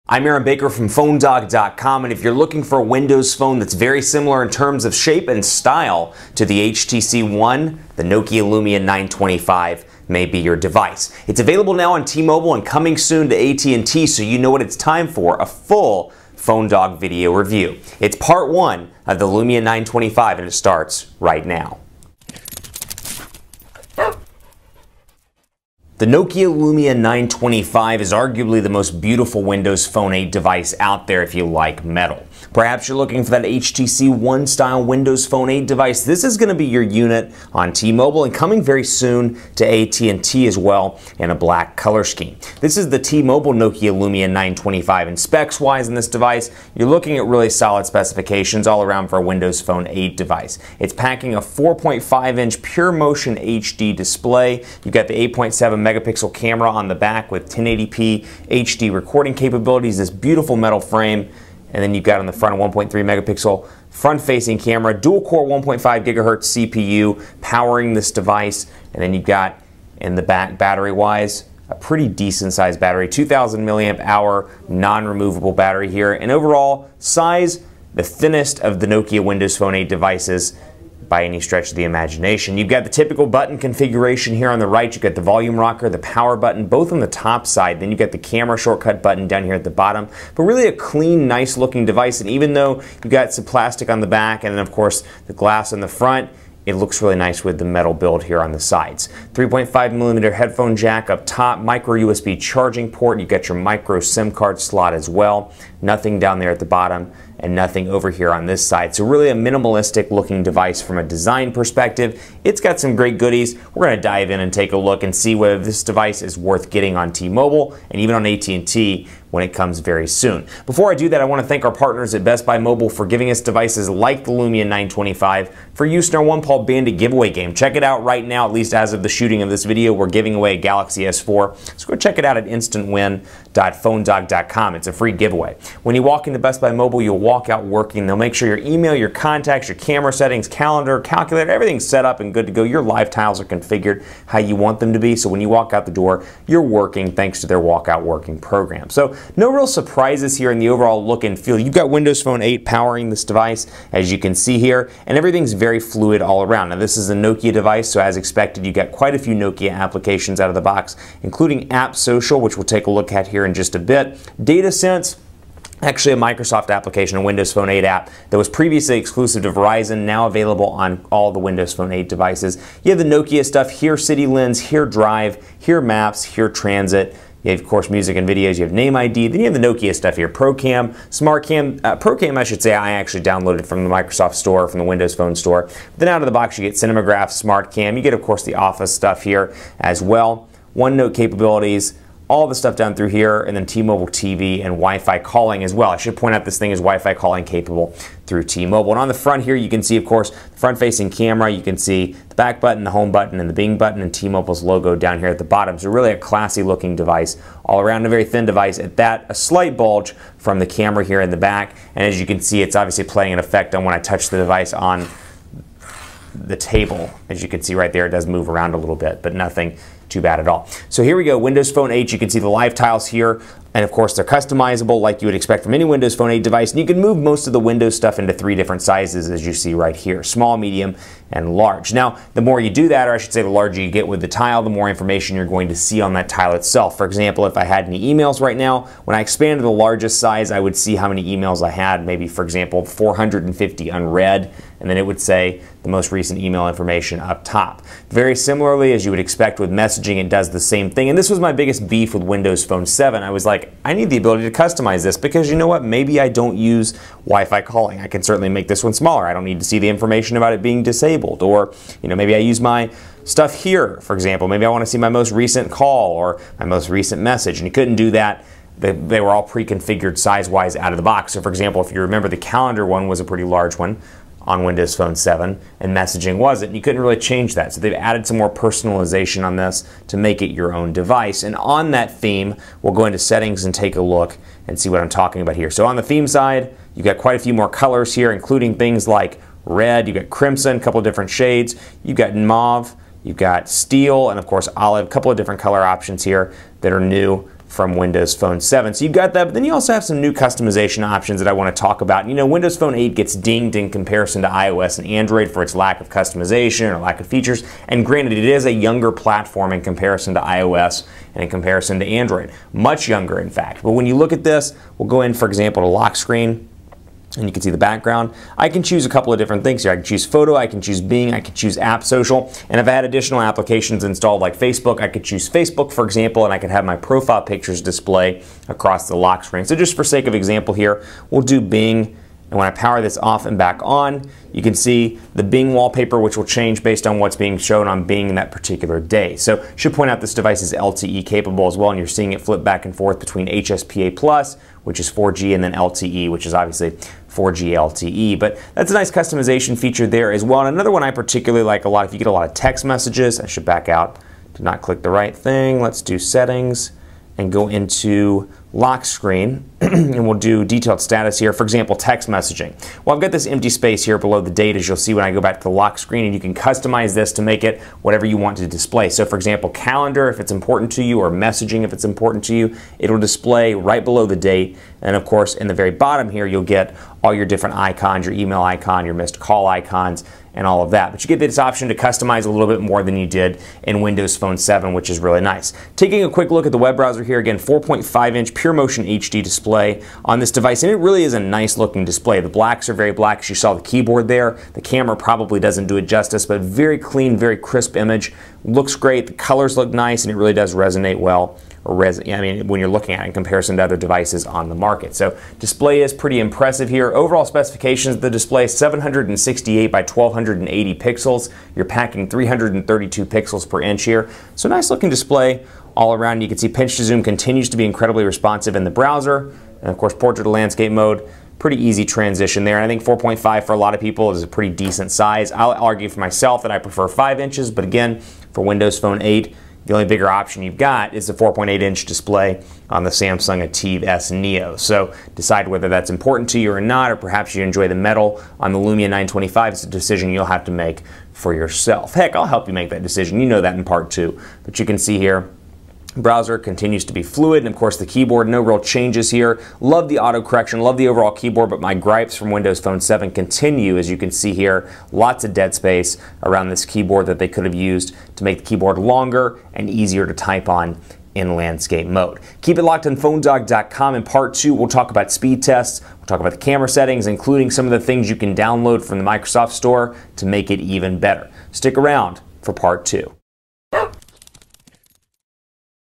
I'm Aaron Baker from PhoneDog.com, and if you're looking for a Windows phone that's very similar in terms of shape and style to the HTC One, the Nokia Lumia 925 may be your device. It's available now on T-Mobile and coming soon to AT&T, so you know what it's time for, a full PhoneDog video review. It's part one of the Lumia 925, and it starts right now. The Nokia Lumia 925 is arguably the most beautiful Windows Phone 8 device out there if you like metal. Perhaps you're looking for that HTC One style Windows Phone 8 device. This is going to be your unit on T-Mobile and coming very soon to AT&T as well in a black color scheme. This is the T-Mobile Nokia Lumia 925, and specs-wise in this device, you're looking at really solid specifications all around for a Windows Phone 8 device. It's packing a 4.5-inch Pure Motion HD display. You've got the 8.7 megapixel camera on the back with 1080p HD recording capabilities, this beautiful metal frame, and then you've got on the front a 1.3 megapixel front-facing camera, dual-core 1.5 gigahertz CPU powering this device, and then you've got in the back battery-wise a pretty decent-sized battery, 2,000 milliamp hour non-removable battery here, and overall size the thinnest of the Nokia Windows Phone 8 devices by any stretch of the imagination. You've got the typical button configuration here on the right. You've got the volume rocker, the power button, both on the top side. Then you've got the camera shortcut button down here at the bottom. But really a clean, nice looking device. And even though you've got some plastic on the back and then of course the glass on the front, it looks really nice with the metal build here on the sides. 3.5mm headphone jack up top, micro USB charging port. You've got your micro SIM card slot as well. Nothing down there at the bottom and nothing over here on this side. So really a minimalistic looking device from a design perspective. It's got some great goodies. We're going to dive in and take a look and see whether this device is worth getting on T-Mobile and even on AT&T when it comes very soon. Before I do that, I want to thank our partners at Best Buy Mobile for giving us devices like the Lumia 925 for use in our One Paw Bandit giveaway game. Check it out right now, at least as of the shooting of this video. We're giving away a Galaxy S4. So go check it out at instantwin.phonedog.com. It's a free giveaway. When you walk into Best Buy Mobile, you'll walk out working. They'll make sure your email, your contacts, your camera settings, calendar, calculator, everything's set up and good to go. Your live tiles are configured how you want them to be. So when you walk out the door, you're working thanks to their walkout working program. So no real surprises here in the overall look and feel. You've got Windows Phone 8 powering this device, as you can see here, and everything's very fluid all around. Now this is a Nokia device, so as expected, you got quite a few Nokia applications out of the box, including App Social, which we'll take a look at here in just a bit. DataSense, actually a Microsoft application, a Windows Phone 8 app that was previously exclusive to Verizon, now available on all the Windows Phone 8 devices. You have the Nokia stuff here, City Lens, here Drive, here Maps, here Transit. You have, of course, music and videos. You have Name ID. Then you have the Nokia stuff here. ProCam, SmartCam. ProCam, I should say, I actually downloaded from the Microsoft Store, from the Windows Phone Store. Then out of the box, you get Cinemagraph, SmartCam. You get, of course, the Office stuff here as well. OneNote capabilities. All the stuff down through here, and then T-Mobile TV and Wi-Fi calling as well. I should point out this thing is Wi-Fi calling capable through T-Mobile. And on the front here, you can see, of course, the front-facing camera. You can see the back button, the home button, and the Bing button, and T-Mobile's logo down here at the bottom. So really a classy-looking device all around, a very thin device. At that, a slight bulge from the camera here in the back. And as you can see, it's obviously playing an effect on when I touch the device on the table. As you can see right there, it does move around a little bit, but nothing too bad at all. So here we go, Windows Phone 8. You can see the live tiles here, and of course they're customizable like you would expect from any Windows Phone 8 device. And you can move most of the Windows stuff into 3 different sizes, as you see right here: small, medium, and large. Now, the more you do that, or I should say the larger you get with the tile, the more information you're going to see on that tile itself. For example, if I had any emails right now, when I expanded the largest size, I would see how many emails I had, maybe, for example, 450 unread, and then it would say the most recent email information up top. Very similarly, as you would expect with messaging, it does the same thing. And this was my biggest beef with Windows Phone 7. I was like, I need the ability to customize this, because you know what? Maybe I don't use Wi-Fi calling. I can certainly make this one smaller. I don't need to see the information about it being disabled. Or, you know, maybe I use my stuff here, for example. Maybe I want to see my most recent call or my most recent message. And you couldn't do that. They were all pre-configured size-wise out of the box. So for example, if you remember, the calendar one was a pretty large one on Windows Phone 7, and messaging wasn't. You couldn't really change that. So they've added some more personalization on this to make it your own device. And on that theme, we'll go into settings and take a look and see what I'm talking about here. So on the theme side, you've got quite a few more colors here, including things like red, you've got crimson, a couple of different shades, you've got mauve, you've got steel, and of course olive, a couple of different color options here that are new from Windows Phone 7. So you've got that, but then you also have some new customization options that I want to talk about. You know, Windows Phone 8 gets dinged in comparison to iOS and Android for its lack of customization or lack of features, and granted, it is a younger platform in comparison to iOS and in comparison to Android. Much younger, in fact. But when you look at this, we'll go in, for example, to lock screen, and you can see the background. I can choose a couple of different things here. I can choose photo, I can choose Bing, I can choose app social, and if I had additional applications installed like Facebook, I could choose Facebook, for example, and I could have my profile pictures display across the lock screen. So just for sake of example here, we'll do Bing, and when I power this off and back on, you can see the Bing wallpaper, which will change based on what's being shown on Bing that particular day. So should point out this device is LTE capable as well, and you're seeing it flip back and forth between HSPA+, which is 4G, and then LTE, which is obviously 4G LTE. But that's a nice customization feature there as well. And another one I particularly like a lot, if you get a lot of text messages, I should back out to not click the right thing. Let's do settings and go into lock screen, and we'll do detailed status here. For example, text messaging. Well, I've got this empty space here below the date, as you'll see when I go back to the lock screen, and you can customize this to make it whatever you want to display. So for example, calendar, if it's important to you, or messaging, if it's important to you, it'll display right below the date. And of course, in the very bottom here, you'll get all your different icons, your email icon, your missed call icons, and all of that. But you get this option to customize a little bit more than you did in Windows Phone 7, which is really nice. Taking a quick look at the web browser here, again, 4.5-inch PureMotion HD display on this device, and it really is a nice looking display. The blacks are very black, as you saw the keyboard there. The camera probably doesn't do it justice, but very clean, very crisp image. Looks great, the colors look nice, and it really does resonate well. When you're looking at it in comparison to other devices on the market. So display is pretty impressive here. Overall specifications of the display, 768 by 1280 pixels. You're packing 332 pixels per inch here. So nice looking display all around. You can see pinch to zoom continues to be incredibly responsive in the browser. And of course, portrait to landscape mode, pretty easy transition there. And I think 4.5 for a lot of people is a pretty decent size. I'll argue for myself that I prefer 5 inches, but again, for Windows Phone 8, the only bigger option you've got is the 4.8-inch display on the Samsung ATIV S Neo. So decide whether that's important to you or not, or perhaps you enjoy the metal on the Lumia 925. It's a decision you'll have to make for yourself. Heck, I'll help you make that decision. You know that in part 2. But you can see here, browser continues to be fluid, and of course the keyboard, no real changes here. Love the auto correction, love the overall keyboard, but my gripes from Windows Phone 7 continue. As you can see here, lots of dead space around this keyboard that they could have used to make the keyboard longer and easier to type on in landscape mode. Keep it locked on PhoneDog.com. In part 2, we'll talk about speed tests, we'll talk about the camera settings, including some of the things you can download from the Microsoft Store to make it even better. Stick around for part 2.